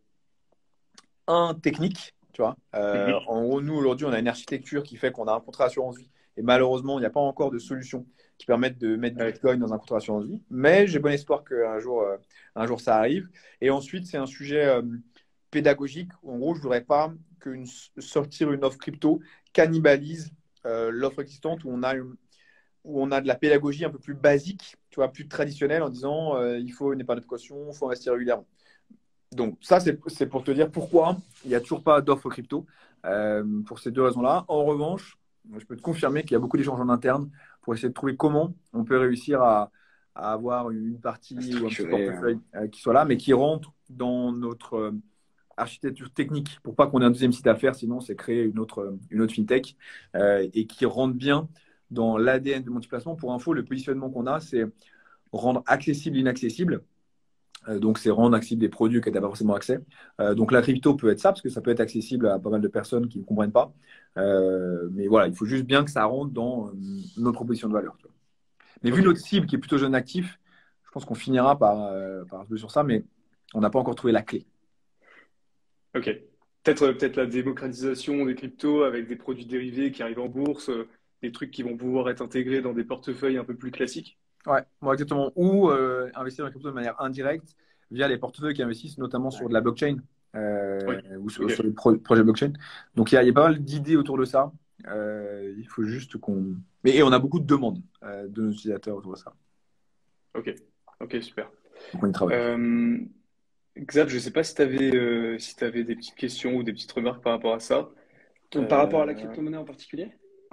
un technique, tu vois. Mhm. En gros, nous, aujourd'hui, on a une architecture qui fait qu'on a un contrat assurance vie. Et malheureusement, il n'y a pas encore de solution qui permette de mettre du Ouais. Bitcoin dans un contrat assurance vie. Mais j'ai bon espoir un jour, ça arrive. Et ensuite, c'est un sujet pédagogique. Où, en gros, je ne voudrais pas sortir une offre crypto cannibalise l'offre existante où on a de la pédagogie un peu plus basique, tu vois, plus traditionnelle en disant il faut une épargne de précaution, il faut investir régulièrement. Donc, ça, c'est pour te dire pourquoi il n'y a toujours pas d'offre crypto pour ces deux raisons-là. En revanche, je peux te confirmer qu'il y a beaucoup d'échanges en interne pour essayer de trouver comment on peut réussir à avoir une partie ou un petit Structuré. portefeuille qui soit là, mais qui rentre dans notre architecture technique pour pas qu'on ait un deuxième site à faire, sinon c'est créer une autre fintech et qui rentre bien dans l'ADN de Multiplacement. Pour info, le positionnement qu'on a, c'est rendre accessible l'inaccessible. Donc, c'est rendre accessible des produits auxquels tu n'as pas forcément accès. Donc, la crypto peut être ça, parce que ça peut être accessible à pas mal de personnes qui ne comprennent pas. Mais voilà, il faut juste bien que ça rentre dans notre proposition de valeur. Tu vois. Mais vu Ok, notre cible qui est plutôt jeune actif, je pense qu'on finira par jouer sur ça, mais on n'a pas encore trouvé la clé. ok. Peut-être la démocratisation des cryptos avec des produits dérivés qui arrivent en bourse, des trucs qui vont pouvoir être intégrés dans des portefeuilles un peu plus classiques. Ouais, moi exactement. Ou investir dans la crypto de manière indirecte via les portefeuilles qui investissent notamment sur de la blockchain Oui, ou sur ok. des projets blockchain. Donc il y a pas mal d'idées autour de ça. Il faut juste qu'on. Et on a beaucoup de demandes de nos utilisateurs autour de ça. Ok, ok, super. Donc on y travaille. Euh, Xav, je ne sais pas si tu des petites questions ou des petites remarques par rapport à ça. Par rapport à la Euh, crypto-monnaie en particulier?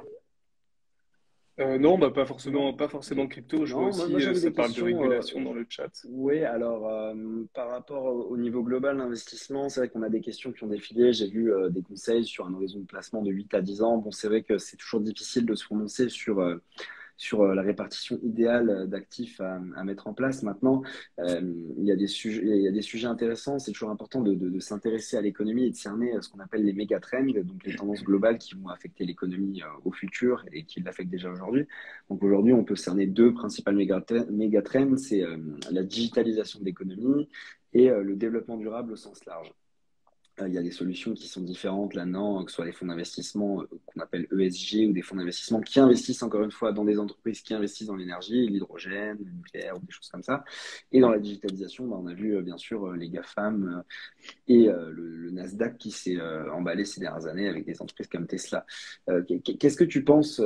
non, bah, Non? pas Ok. forcément de crypto. Je vois Non, moi aussi, j'avais ça des parle de questions. régulation dans le chat. Oui, alors par rapport au niveau global d'investissement, c'est vrai qu'on a des questions qui ont défilé. J'ai vu des conseils sur un horizon de placement de 8 à 10 ans. Bon, c'est vrai que c'est toujours difficile de se prononcer sur la répartition idéale d'actifs à mettre en place. Maintenant, il y a des sujets, il y a des sujets intéressants. C'est toujours important de s'intéresser à l'économie et de cerner ce qu'on appelle les méga trends, donc les tendances globales qui vont affecter l'économie au futur et qui l'affectent déjà aujourd'hui. Donc aujourd'hui, on peut cerner deux principales méga trends, c'est la digitalisation de l'économie et le développement durable au sens large. Il y a des solutions qui sont différentes là-dedans, que ce soit des fonds d'investissement qu'on appelle ESG ou des fonds d'investissement qui investissent encore une fois dans des entreprises qui investissent dans l'énergie, l'hydrogène, le nucléaire ou des choses comme ça. Et dans la digitalisation, bah, on a vu bien sûr les GAFAM et le Nasdaq qui s'est emballé ces dernières années avec des entreprises comme Tesla. Qu'est-ce que tu penses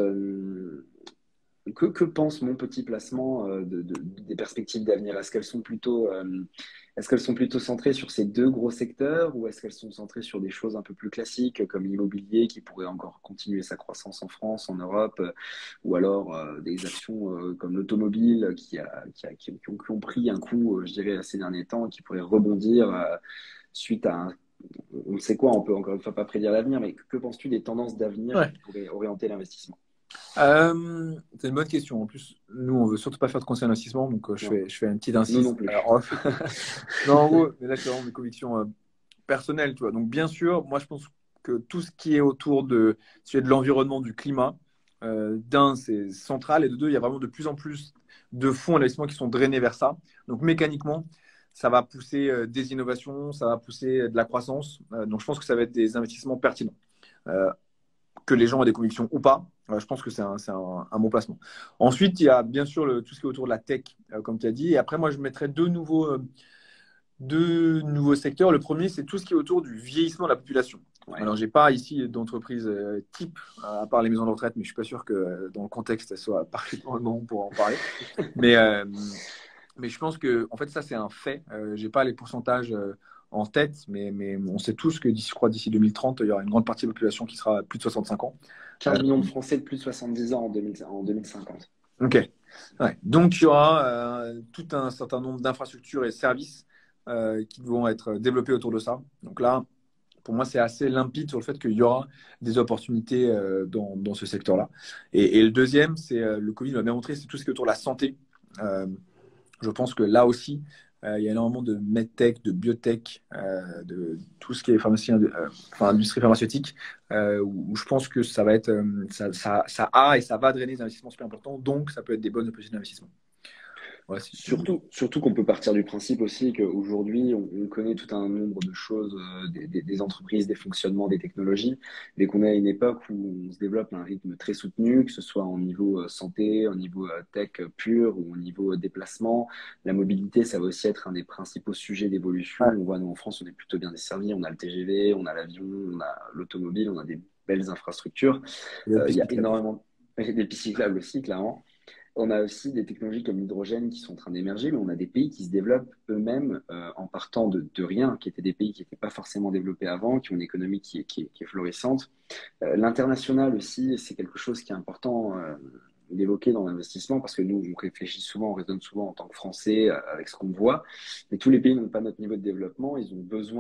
que pense mon petit placement des perspectives d'avenir? Est-ce qu'elles sont plutôt centrées sur ces deux gros secteurs ou est-ce qu'elles sont centrées sur des choses un peu plus classiques comme l'immobilier qui pourrait encore continuer sa croissance en France, en Europe, ou alors des actions comme l'automobile qui ont pris un coup, je dirais, ces derniers temps et qui pourraient rebondir suite à un. On sait quoi, on peut encore une fois pas prédire l'avenir, mais que penses-tu des tendances d'avenir Ouais. qui pourraient orienter l'investissement? C'est une bonne question. En plus, nous, on veut surtout pas faire de conseil d'investissement, donc Non, je fais un petit nous insiste non plus. off. Non, en gros, mais là, c'est vraiment mes convictions personnelles, tu vois. Donc, bien sûr, moi, je pense que tout ce qui est autour de, sujet de l'environnement, du climat, d'un, c'est central, et de deux, il y a vraiment de plus en plus de fonds d'investissement qui sont drainés vers ça. Donc, mécaniquement, ça va pousser des innovations, ça va pousser de la croissance. Donc, je pense que ça va être des investissements pertinents. Euh, que les gens aient des convictions ou pas, je pense que c'est un bon placement. Ensuite, il y a bien sûr tout ce qui est autour de la tech, comme tu as dit. Et après, moi, je mettrais deux nouveaux secteurs. Le premier, c'est tout ce qui est autour du vieillissement de la population. Ouais. Alors, j'ai pas ici d'entreprise type, à part les maisons de retraite, mais je suis pas sûr que dans le contexte, ça soit parfaitement le moment pour en parler. Mais, euh, mais je pense que, en fait, ça, c'est un fait. J'ai pas les pourcentages en tête, mais on sait tous que d'ici, je crois, d'ici 2030, il y aura une grande partie de la population qui sera plus de 65 ans. 15 millions de Français de plus de 70 ans en 2050. Ok. Ouais. Donc, il y aura tout un certain nombre d'infrastructures et services qui vont être développés autour de ça. Donc là, pour moi, c'est assez limpide sur le fait qu'il y aura des opportunités dans ce secteur-là. Et le deuxième, c'est le Covid m'a bien montré, c'est tout ce qui est autour de la santé. Euh, Je pense que là aussi, il y a énormément de medtech, de biotech, de tout ce qui est pharmacie, enfin, industrie pharmaceutique, où je pense que ça va être, ça a et ça va drainer des investissements super importants. Donc, ça peut être des bonnes opportunités d'investissement. Voilà, Surtout qu'on peut partir du principe aussi qu'aujourd'hui, on connaît tout un nombre de choses, des entreprises, des fonctionnements, des technologies, mais qu'on est à une époque où on se développe à un rythme très soutenu, que ce soit au niveau santé, au niveau tech pur ou au niveau déplacement. La mobilité, ça va aussi être un des principaux sujets d'évolution. ouais, On voit, nous, en France, on est plutôt bien desservis. On a le TGV, on a l'avion, on a l'automobile, on a des belles infrastructures. Il y a énormément des pistes cyclables aussi, clairement. On a aussi des technologies comme l'hydrogène qui sont en train d'émerger, mais on a des pays qui se développent eux-mêmes en partant de rien, qui étaient des pays qui n'étaient pas forcément développés avant, qui ont une économie qui est florissante. L'international aussi, c'est quelque chose qui est important d'évoquer dans l'investissement parce que nous, on réfléchit souvent, on raisonne souvent en tant que Français avec ce qu'on voit, mais tous les pays n'ont pas notre niveau de développement, ils ont besoin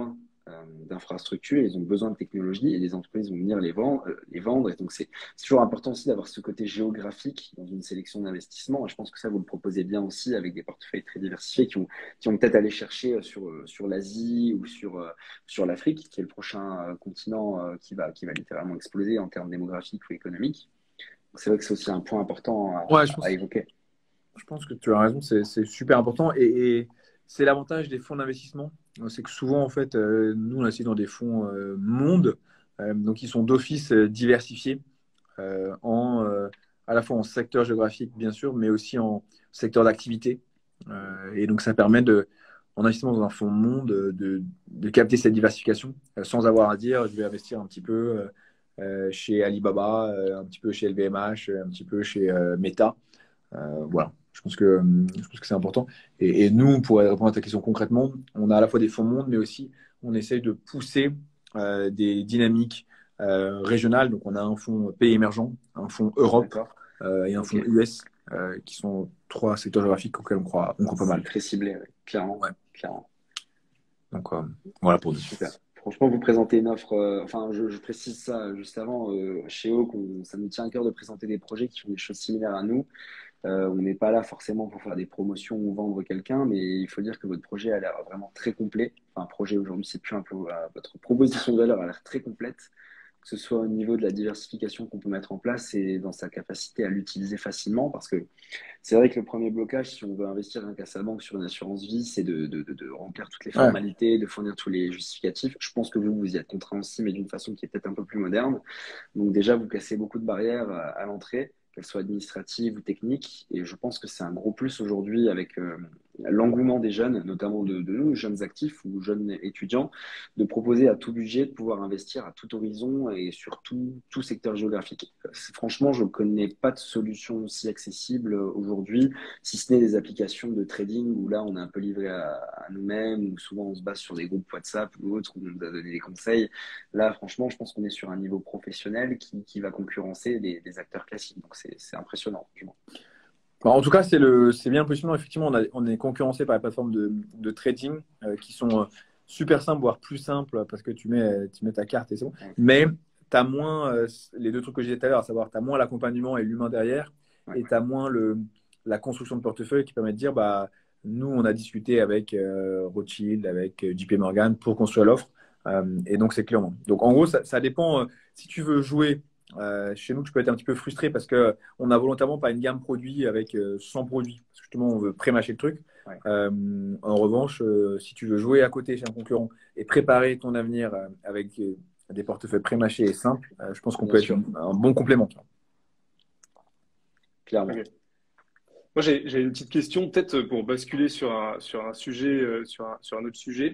d'infrastructures, ils ont besoin de technologies et les entreprises vont venir les vendre. Et donc, c'est toujours important aussi d'avoir ce côté géographique dans une sélection d'investissements. Et je pense que ça, vous le proposez bien aussi avec des portefeuilles très diversifiés qui ont peut-être allé chercher sur l'Asie ou sur l'Afrique, qui est le prochain continent qui va littéralement exploser en termes démographiques ou économiques. Donc, c'est vrai que c'est aussi un point important Ouais, à évoquer. je pense que tu as raison, c'est super important. Et c'est l'avantage des fonds d'investissement. C'est que souvent, en fait, nous, on est dans des fonds monde, donc ils sont d'office diversifiés à la fois en secteur géographique, bien sûr, mais aussi en secteur d'activité. Et donc, ça permet en investissant dans un fonds monde, de capter cette diversification sans avoir à dire je vais investir un petit peu chez Alibaba, un petit peu chez LVMH, un petit peu chez Meta. Voilà, je pense que c'est important. Et nous, pour répondre à ta question concrètement, on a à la fois des fonds monde, mais aussi on essaye de pousser des dynamiques régionales. Donc, on a un fonds pays émergents, un fonds Europe D'accord? et un Ok. fonds US, qui sont trois secteurs géographiques auxquels on croit pas C'est mal. très ciblé, ouais, clairement. Ouais. Clairement. Donc, voilà pour nous. Super. Franchement, vous présentez une offre, enfin, je précise ça juste avant, chez Oak, ça nous tient à cœur de présenter des projets qui font des choses similaires à nous. On n'est pas là forcément pour faire des promotions ou vendre quelqu'un, mais il faut dire que votre projet a l'air vraiment très complet. Enfin, projet aujourd'hui, c'est plus un peu, votre proposition de valeur a l'air très complète, que ce soit au niveau de la diversification qu'on peut mettre en place et dans sa capacité à l'utiliser facilement, parce que c'est vrai que le premier blocage, si on veut investir un casse à banque sur une assurance vie, c'est de remplir toutes les Ouais. formalités, de fournir tous les justificatifs. Je pense que vous y êtes contraint aussi, mais d'une façon qui est peut-être un peu plus moderne. Donc déjà, vous cassez beaucoup de barrières à l'entrée, qu'elles soient administratives ou techniques. Et je pense que c'est un gros plus aujourd'hui avec l'engouement des jeunes, notamment de nous, jeunes actifs ou jeunes étudiants, de proposer à tout budget de pouvoir investir à tout horizon et sur tout secteur géographique. Franchement, je ne connais pas de solution aussi accessible aujourd'hui, si ce n'est des applications de trading où là, on est un peu livré à nous-mêmes, ou souvent on se base sur des groupes WhatsApp ou autres où on nous a donné des conseils. Là, franchement, je pense qu'on est sur un niveau professionnel qui va concurrencer des acteurs classiques. Donc, c'est impressionnant. Bon, en tout cas, c'est bien impressionnant. Effectivement, on est concurrencé par les plateformes de trading qui sont super simples, voire plus simples, parce que tu mets ta carte et c'est bon. Ouais. Mais tu as moins les deux trucs que je disais tout à l'heure, à savoir, tu as moins l'accompagnement et l'humain derrière, Ouais. et tu as moins la construction de portefeuille qui permet de dire, bah, nous, on a discuté avec Rothschild, avec JP Morgan pour construire l'offre. Et donc, c'est clairement. Donc, en gros, ça dépend. Si tu veux jouer chez nous, tu peux être un petit peu frustré parce qu'on a volontairement pas une gamme produit avec 100 produits. Parce que justement, on veut pré-mâcher le truc. Ouais. En revanche, si tu veux jouer à côté chez un concurrent et préparer ton avenir avec des portefeuilles pré-mâchés et simples, je pense qu'on Bien peut sûr. être un bon complément. Clairement. Ok. Moi, j'ai une petite question, peut-être pour basculer sur un sujet, sur un autre sujet.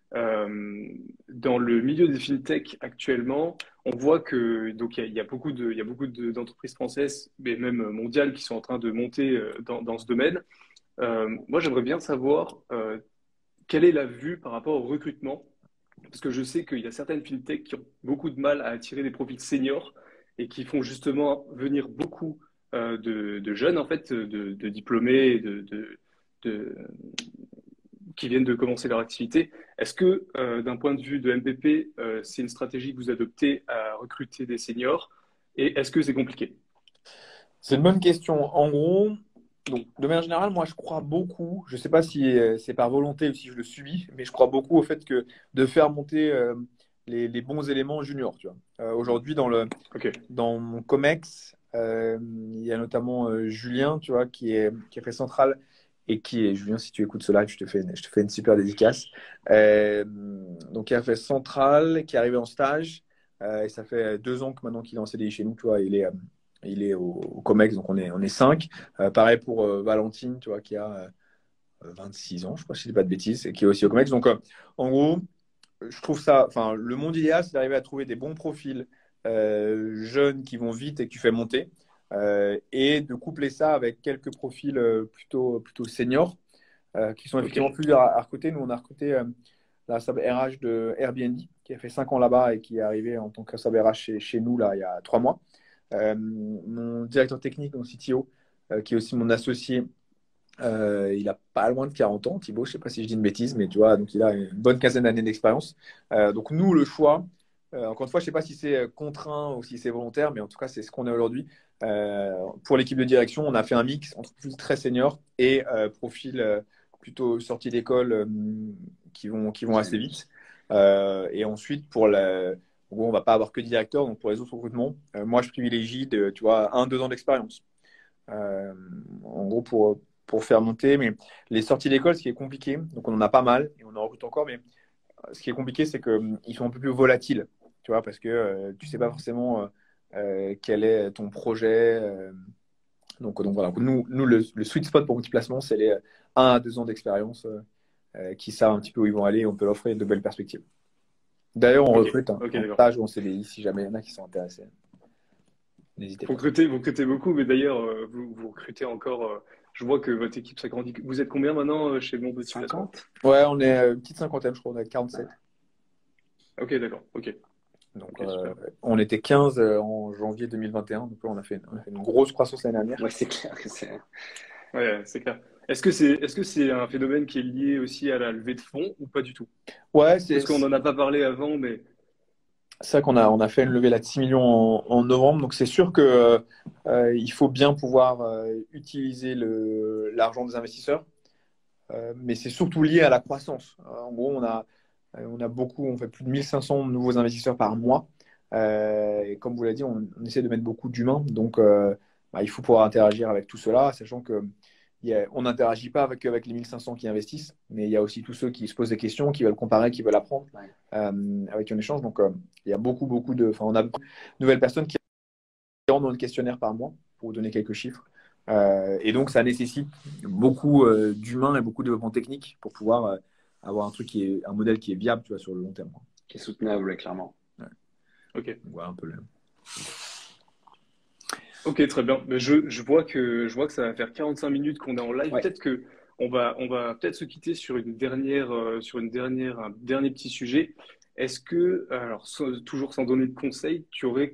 Dans le milieu des fintech actuellement, on voit que donc il y a beaucoup d'entreprises françaises, mais même mondiales, qui sont en train de monter dans ce domaine. Moi, j'aimerais bien savoir quelle est la vue par rapport au recrutement, parce que je sais qu'il y a certaines fintech qui ont beaucoup de mal à attirer des profils seniors et qui font justement venir beaucoup de jeunes en fait, de diplômés, de- qui viennent de commencer leur activité. Est-ce que, d'un point de vue de MPP, c'est une stratégie que vous adoptez à recruter des seniors et est-ce que c'est compliqué? C'est une bonne question. En gros, donc, de manière générale, moi, je crois beaucoup, je ne sais pas si c'est par volonté ou si je le subis, mais je crois beaucoup au fait que de faire monter les bons éléments juniors. Tu vois. Aujourd'hui, Ok. dans mon COMEX, il y a notamment Julien, tu vois, qui a fait Centrale et qui est, Julien, si tu écoutes ce live, je te fais une super dédicace. Euh, donc, qui a fait Centrale, qui est arrivé en stage, et ça fait 2 ans que maintenant qu'il est en CDI chez nous, tu vois, il est au COMEX, donc on est 5. Pareil pour Valentine, tu vois, qui a 26 ans, je crois, si je ne dis pas de bêtises, et qui est aussi au COMEX. Donc, en gros, je trouve ça, enfin, le monde idéal, c'est d'arriver à trouver des bons profils jeunes qui vont vite et que tu fais monter, et de coupler ça avec quelques profils plutôt seniors, qui sont effectivement Ok. plus à recruter. Nous, on a recruté la sub RH de Airbnb, qui a fait 5 ans là-bas et qui est arrivé en tant que sub RH chez nous, là, il y a 3 mois. Mon directeur technique, mon CTO, qui est aussi mon associé, Il a pas loin de 40 ans, Thibaut, je sais pas si je dis une bêtise, mais tu vois, donc il a une bonne quinzaine d'années d'expérience. Donc nous, le choix, encore une fois, je sais pas si c'est contraint ou si c'est volontaire, mais en tout cas, c'est ce qu'on est aujourd'hui. Pour l'équipe de direction, on a fait un mix entre profil très senior et profil plutôt sorti d'école qui vont assez vite. Et ensuite, en gros, on va pas avoir que directeur, donc pour les autres recrutements, moi, je privilégie tu vois, 1, 2 ans d'expérience. Euh, En gros, pour faire monter. Mais les sorties d'école, ce qui est compliqué, donc on en a pas mal et on en recrute encore, mais ce qui est compliqué, c'est qu'ils sont un peu plus volatiles, tu vois, parce que tu sais pas forcément quel est ton projet. Donc voilà, nous le sweet spot pour multiplacement, c'est les 1 à 2 ans d'expérience qui savent un petit peu où ils vont aller et on peut leur offrir de belles perspectives. D'ailleurs, on Ok, recrute ok, en d'accord. stage ou en CDI si jamais il y en a qui sont intéressés. N'hésitez pas. Vous recrutez beaucoup, mais d'ailleurs, vous recrutez encore. Je vois que votre équipe s'agrandit. Vous êtes combien maintenant chez Bon Petit Placement? 50? Ouais, on est une petite cinquantaine, je crois, on est 47. Ok, d'accord. Ok, Donc, ok, super. on était 15 en janvier 2021. Donc, là, on a fait une grosse croissance l'année dernière. Ouais, c'est clair que c'est. Ouais, c'est clair. Est-ce que c'est un phénomène qui est lié aussi à la levée de fonds ou pas du tout? Ouais, Parce qu'on n'en a pas parlé avant, mais c'est vrai qu'on a fait une levée là de 6 millions en novembre. Donc, c'est sûr que il faut bien pouvoir utiliser l'argent des investisseurs. Mais c'est surtout lié à la croissance. En gros, on fait plus de 1500 nouveaux investisseurs par mois. Et comme vous l'avez dit, on essaie de mettre beaucoup d'humains. Donc, il faut pouvoir interagir avec tout cela, sachant que on n'interagit pas avec les 1500 qui investissent, mais il y a aussi tous ceux qui se posent des questions, qui veulent comparer, qui veulent apprendre Ouais. avec un échange. Donc, il y a on a beaucoup de nouvelles personnes qui rentrent dans le questionnaire par mois, pour vous donner quelques chiffres. Et donc, ça nécessite beaucoup d'humains et beaucoup de développement technique pour pouvoir avoir un modèle qui est viable, tu vois, sur le long terme, quoi. Qui est soutenable, clairement. Ouais. ok. Donc, voilà un peu Ok, très bien. Mais je vois que ça va faire 45 minutes qu'on est en live. Ouais. Peut-être que on va peut-être se quitter un dernier petit sujet. Est-ce que, alors, toujours sans donner de conseils, tu aurais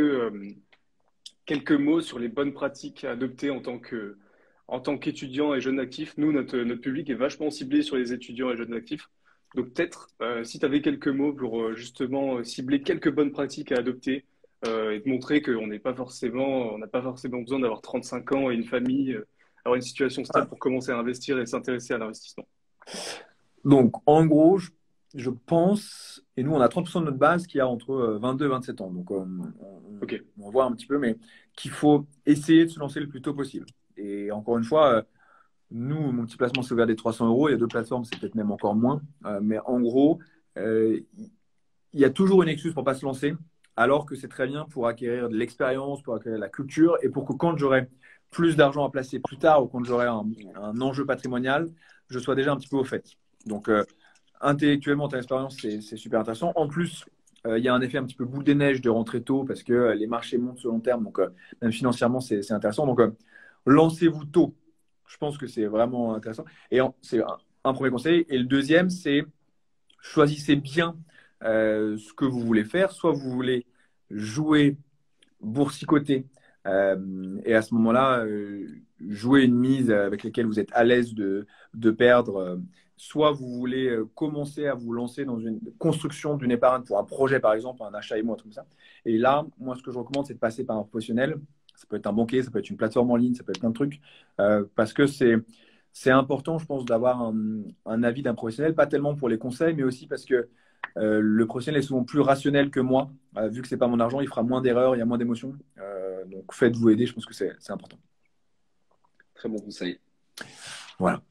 quelques mots sur les bonnes pratiques à adopter en tant qu'étudiant et jeune actif? Nous, notre public est vachement ciblé sur les étudiants et jeunes actifs. Donc, peut-être, si tu avais quelques mots pour justement cibler quelques bonnes pratiques à adopter et te montrer on n'a pas forcément besoin d'avoir 35 ans et une famille, avoir une situation là. stable pour commencer à investir et s'intéresser à l'investissement. Donc, en gros, je pense, et nous, on a 30% de notre base qui a entre 22 et 27 ans. Donc, Ok, on voit un petit peu, mais qu'il faut essayer de se lancer le plus tôt possible. Et encore une fois, nous, mon petit placement, c'est vers des 300 euros. Il y a d'autres plateformes, c'est peut-être même encore moins. Mais en gros, euh, il y a toujours une excuse pour ne pas se lancer, alors que c'est très bien pour acquérir de l'expérience, pour acquérir de la culture, et pour que quand j'aurai plus d'argent à placer plus tard ou quand j'aurai un enjeu patrimonial, je sois déjà un petit peu au fait. Donc, intellectuellement, ta expérience, c'est super intéressant. En plus, il y a un effet un petit peu boule des neiges de rentrer tôt parce que les marchés montent sur long terme. Donc, même financièrement, c'est intéressant. Donc, lancez-vous tôt. Je pense que c'est vraiment intéressant. Et c'est un premier conseil. Et le deuxième, c'est choisissez bien ce que vous voulez faire. Soit vous voulez jouer boursicoter et à ce moment-là, jouer une mise avec laquelle vous êtes à l'aise de perdre. Soit vous voulez commencer à vous lancer dans une construction d'une épargne pour un projet, par exemple, un achat IMO, un truc comme ça. Et là, moi, ce que je recommande, c'est de passer par un professionnel. Ça peut être un banquier, ça peut être une plateforme en ligne, ça peut être plein de trucs. Parce que c'est important, je pense, d'avoir un avis d'un professionnel, pas tellement pour les conseils, mais aussi parce que le professionnel est souvent plus rationnel que moi. Vu que c'est pas mon argent, il fera moins d'erreurs, il y a moins d'émotions. Donc faites-vous aider, je pense que c'est important. Très bon conseil. Voilà.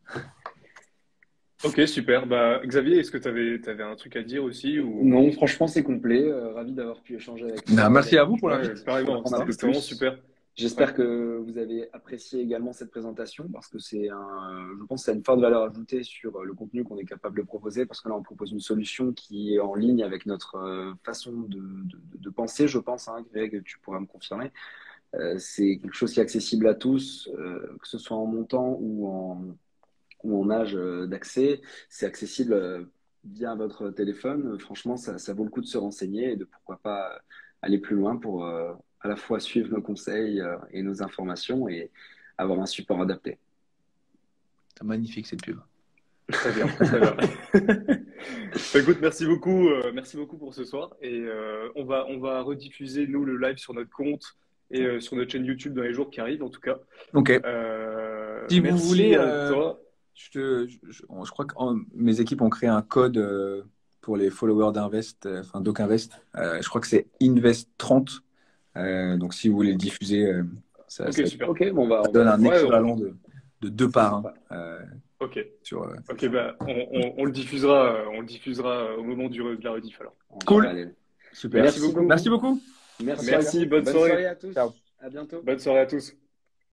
ok, super. Bah, Xavier, est-ce que t'avais un truc à dire aussi ou... Non, franchement, c'est complet. Ravi d'avoir pu échanger avec Ben, toi, merci à vous David, pour Ouais, l'invite. en pareillement, apprendre un peu c'était vraiment plus. super. Ouais. J'espère que vous avez apprécié également cette présentation parce que je pense que ça a une forte valeur ajoutée sur le contenu qu'on est capable de proposer parce que là, on propose une solution qui est en ligne avec notre façon de penser, je pense, hein, Greg, tu pourras me confirmer. C'est quelque chose qui est accessible à tous, que ce soit en montant ou en âge d'accès. C'est accessible via votre téléphone. Franchement, ça vaut le coup de se renseigner et de pourquoi pas aller plus loin pour à la fois suivre nos conseils et nos informations et avoir un support adapté. C'est magnifique cette pub. Très bien, très bien. Bah, écoute, merci beaucoup pour ce soir. Et on va rediffuser, nous, le live sur notre compte et sur notre chaîne YouTube dans les jours qui arrivent, en tout cas. Ok. Si vous Merci voulez, à toi. je crois que mes équipes ont créé un code pour les followers d'Invest, enfin d'Ocinvest. Je crois que c'est Invest30. Donc si vous voulez le diffuser, ça, Ok, ça super. Ok, bon, bah, donne un Ouais, équivalent de 2 par 1. sympa. ok. Sur, Ok, bah, on le diffusera au moment de la rediff alors. On Cool. va aller. Super. Merci beaucoup. Merci beaucoup. Merci. Merci, bonne Bonne soirée. soirée à tous. Ciao. À bientôt. Bonne soirée à tous.